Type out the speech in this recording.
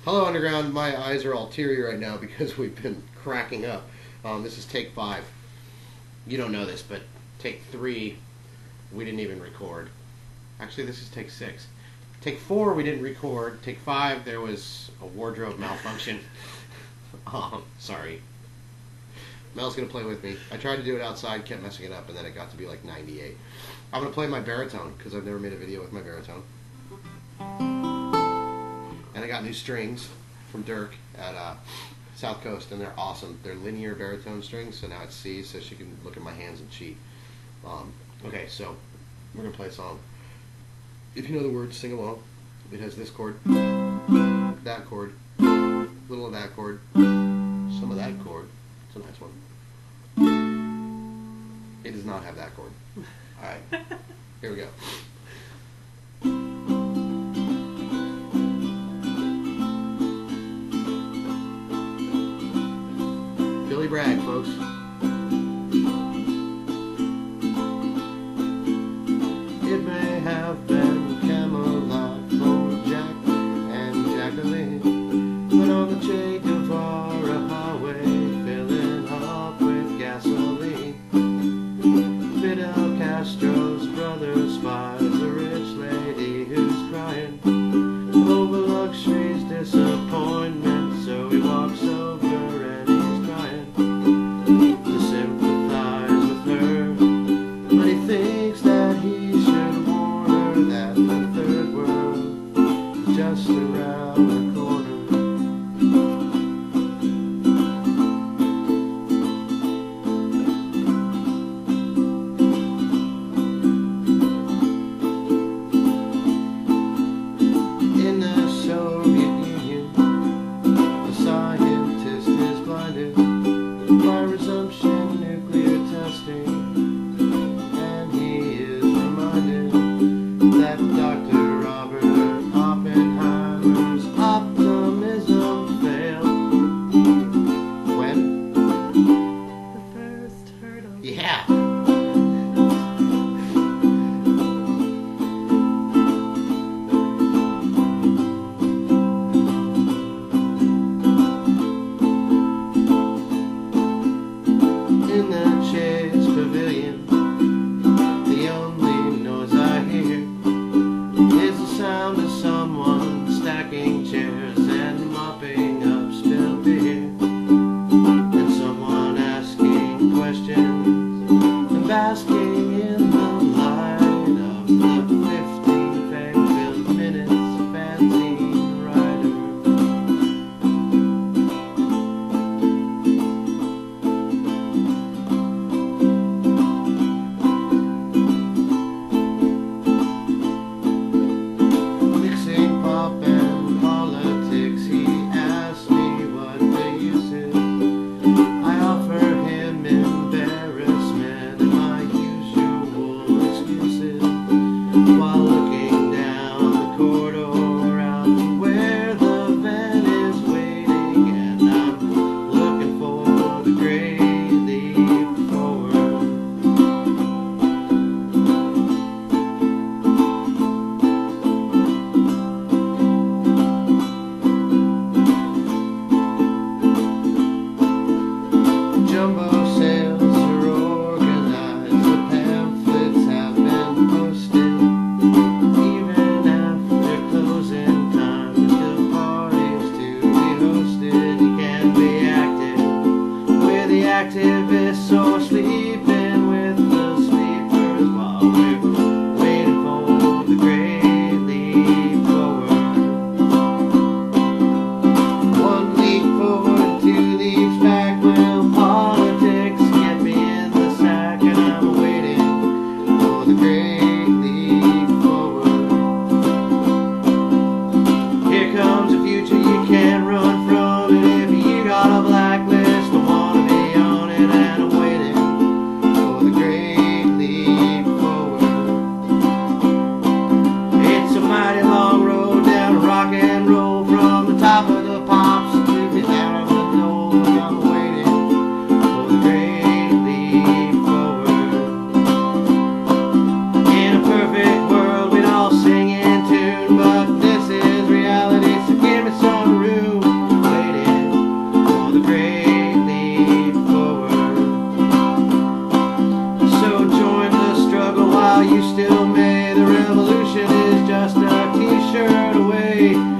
Hello, Underground. My eyes are all teary right now because we've been cracking up. This is take 5. You don't know this, but take 3, we didn't even record. Actually, this is take 6. Take 4, we didn't record. Take 5, there was a wardrobe malfunction. Sorry. Mel's going to play with me. I tried to do it outside, kept messing it up, and then it got to be like 98. I'm going to play my baritone, because I've never made a video with my baritone. And I got new strings from Dirk at South Coast, and they're awesome. They're linear baritone strings, so now it's C, so she can look at my hands and cheat. Okay, so we're going to play a song. If you know the words, sing along. It has this chord, that chord, little of that chord, some of that chord. It's a nice one. It does not have that chord. Alright, here we go. Billy Bragg, folks. It may have been Camelot for Jack and Jacqueline, but on the Che Guevara highway, filling up with gasoline, Fidel Castro's brother spies a rich lady who's crying over luxury's disappointment, so he walks over and he's trying to sympathize with her, but he thinks that he should warn her that the third world is just around the corner. In the Soviet Union, a scientist is blinded by resumption nuclear testing, and he is reminded that Dr. Robert Oppenheimer's optimism failed when The first hurdle. yeah. In the Che's pavilion, the only noise I hear is the sound of someone stacking chairs and mopping up spilled beer, and someone asking questions and basking in the light of the 15 fame-filled minutes of fanzine writer. Mixing pop and politics, he asks me what the use is. I offer him embarrassment and my usual excuses, while looking down the corridor out to where the van is waiting, and I'm looking for the great leap forward. Jumbo sales are organized, the pamphlets have been posted, even after closing time, there's still parties to be hosted. You can be active with the activists or sleeping with the sleepers while we're waiting for the great leap forward. One leap forward, 2 leaps back. Well, politics get me in the sack, and I'm waiting for the great leap forward. Here comes a future you can't run from, and if you got a blacklist, I wanna be on it, and I'm waiting for the great leap forward. It's a mighty long road down to rock and roll, from the top of the pops to the down of the knoll. I'm waiting for the great leap forward. In a perfect world, we'd all sing in tune, but this is reality, so give me some room. Are you still May? The revolution is just a t-shirt away.